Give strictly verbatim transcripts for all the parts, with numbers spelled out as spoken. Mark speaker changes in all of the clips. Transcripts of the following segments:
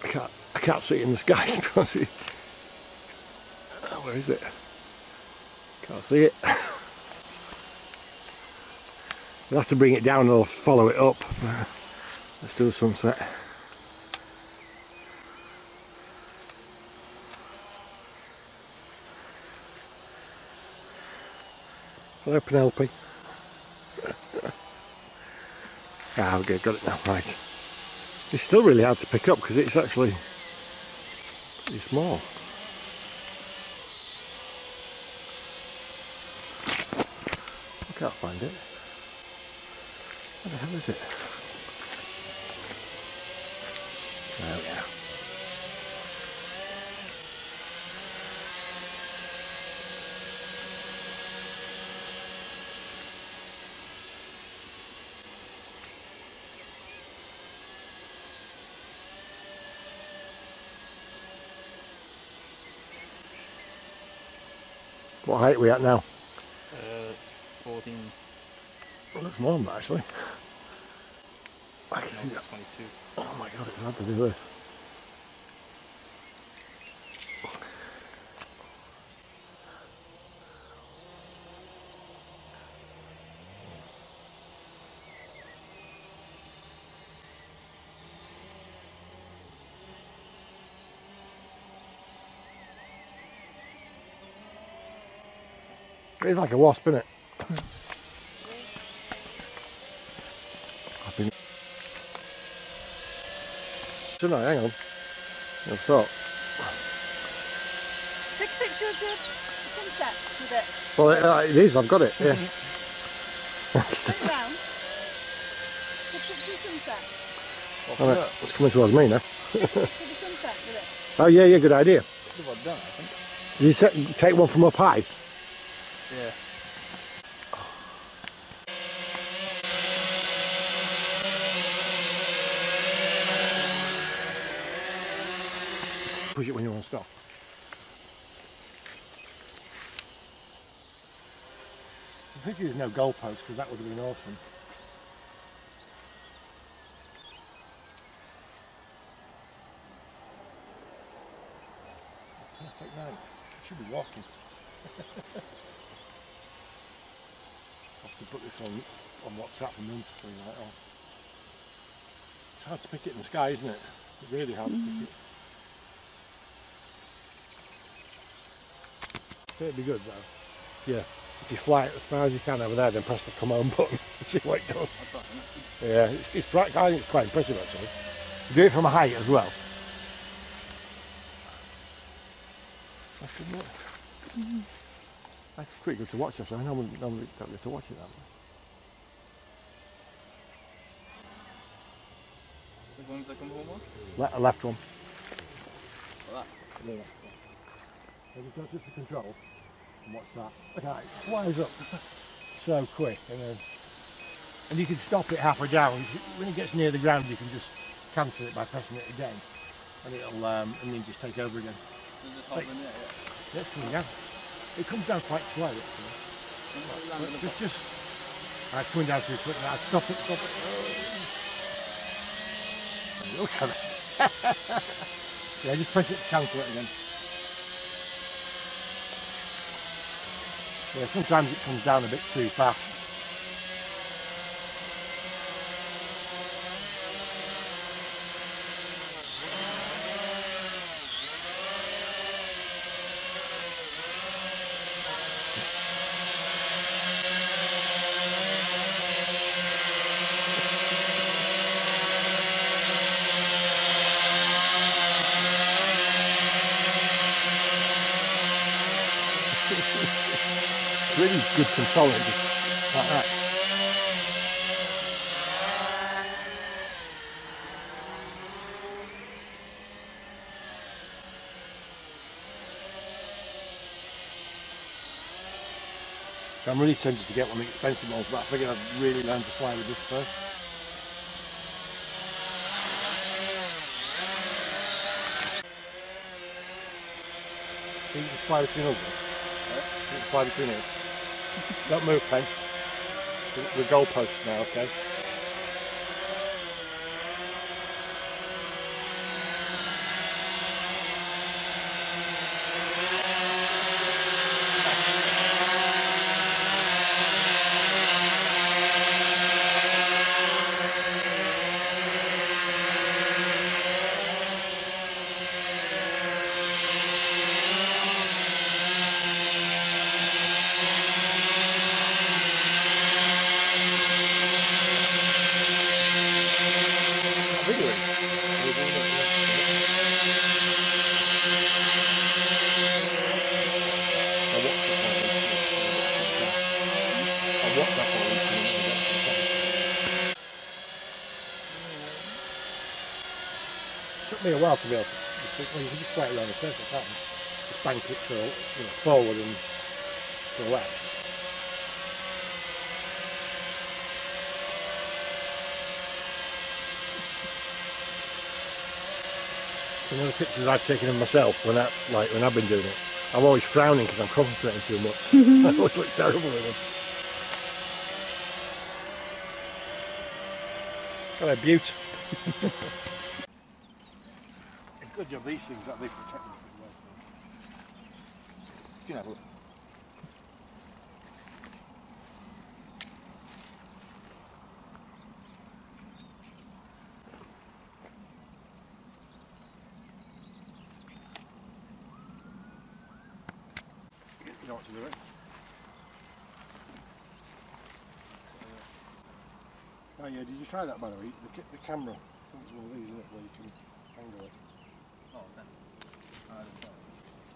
Speaker 1: I can't, I can't see it in the sky. Where is it? Can't see it. We'll have to bring it down and I'll follow it up. Let's do the sunset. Hello, Penelope. Ah, okay, got it now, right. It's still really hard to pick up because it's actually pretty small. I can't find it. Where the hell is it? There we are. What height are we at now?
Speaker 2: Uh, fourteen.
Speaker 1: Well, that's more than that actually. I can see that.
Speaker 2: twenty-two.
Speaker 1: Oh my god, it's hard to do this. It's like a wasp, isn't it? I've been... So no, hang on. I thought.
Speaker 3: Take a picture of the sunset with it.
Speaker 1: Well, it, uh, it is. I've got it. Yeah.
Speaker 3: Turn it round. Take a picture of the sunset.
Speaker 1: Oh, no, it's coming towards me now.
Speaker 3: Take a picture of the sunset with it.
Speaker 1: Oh yeah, yeah, good idea.
Speaker 2: Could have done, I think.
Speaker 1: Did you take, take one from up high?
Speaker 2: Yeah.
Speaker 1: Push it when you want to stop. This is no goalpost because that would have been awesome. Perfect night. I should be walking. I have to put this on on WhatsApp and then to like, oh. It's hard to pick it in the sky, isn't it? It's really hard mm. to pick it. It'd be good though. Yeah. If you fly it as far as you can over there, then press the come home button and see what it does. Yeah, it's, it's I think it's quite impressive actually. Do it from a height as well. That's good, isn't it? Mm-hmm. That's pretty good to watch actually. I normally don't get to watch it that way.
Speaker 2: Which one's the come home one?
Speaker 1: Le left one.
Speaker 2: Like that?
Speaker 1: Yeah, left one. So just go to the control and watch that. Look at it, it flies up so quick, and then and you can stop it halfway down. When it gets near the ground, you can just cancel it by pressing it again, and it'll um, and then just take over again.
Speaker 2: So just hold in there, yeah.
Speaker 1: Yes, coming down. It comes down quite slow actually. But just, just, uh, it's coming down too quick now. Stop it, stop it. Oh. Look at it. Yeah, just press it to cancel it again. Yeah, sometimes it comes down a bit too fast. Really good control, just like that. So I'm really tempted to get one of the expensive ones, but I figured I'd really learn to fly with this first. So you can fly between us. You can fly between us. Don't move, Pen. We're goalposts now, okay? video in. We're doing it, yeah. I watched that one recently. I watched that one recently. It took me a while to be able to. Well, you can just play it around the circle, can't you? Just bank it to, you know, forward and to the left. You know the pictures I've taken of myself when I, like when I've been doing it. I'm always frowning because I'm concentrating too much. I always look terrible in them. Oh, they're beaut. It's good job these things that they protect them pretty well. You can have a look. You know what to do, right? Oh yeah, did you try that by the way? The, ca- the camera, I think it's one of these, isn't it, where you can angle it.
Speaker 2: Oh, then. I don't know.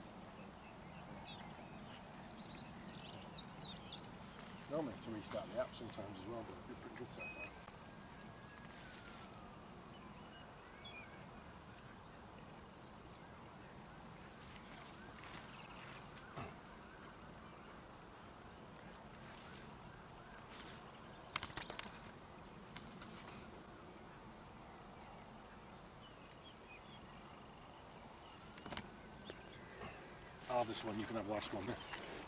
Speaker 1: Normally have to restart the app sometimes as well, but it's been pretty good so far. Oh, this one, you can have the last one there.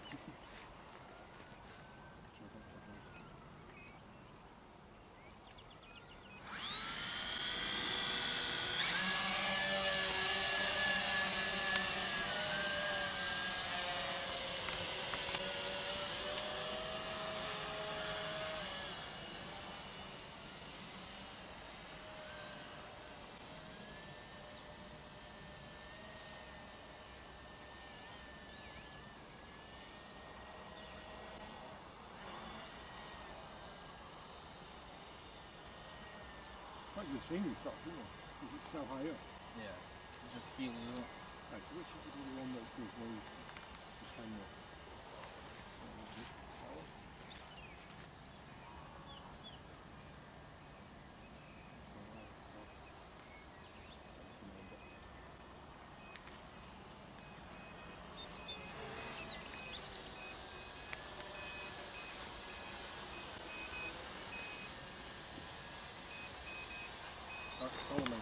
Speaker 1: Quite good scenery shot, isn't it? Because it's so high up.
Speaker 2: Yeah. You just feel it.
Speaker 1: Right, so which is the one that gives me just hang up? That's Solomon.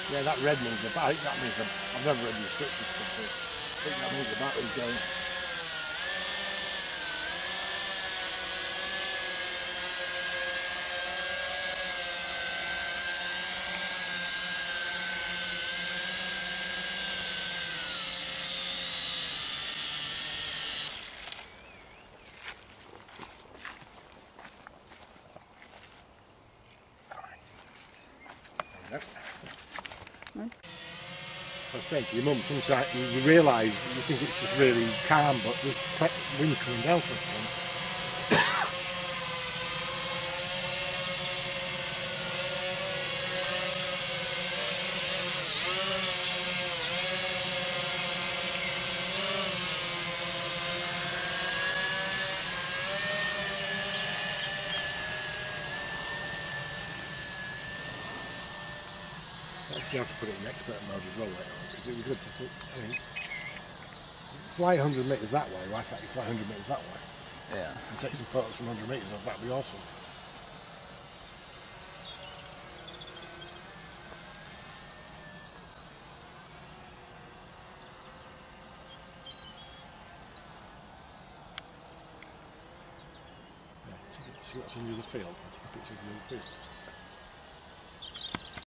Speaker 1: Yeah, that red means the battery. That means the, I've never read the instructions properly. I think that means the battery's going. There we go.
Speaker 3: Right.
Speaker 1: I was saying to your mum, sometimes you, you realise you think it's just really calm, but there's pre- wind coming down from the front. Let's see how to put it in expert mode as well later on, because it was good to see. I mean, fly one hundred metres that way, why can't you fly one hundred metres that way?
Speaker 2: Yeah.
Speaker 1: And take some photos from one hundred metres, that'd be awesome. Yeah, see what's in the other field. I'll take a picture of the other field.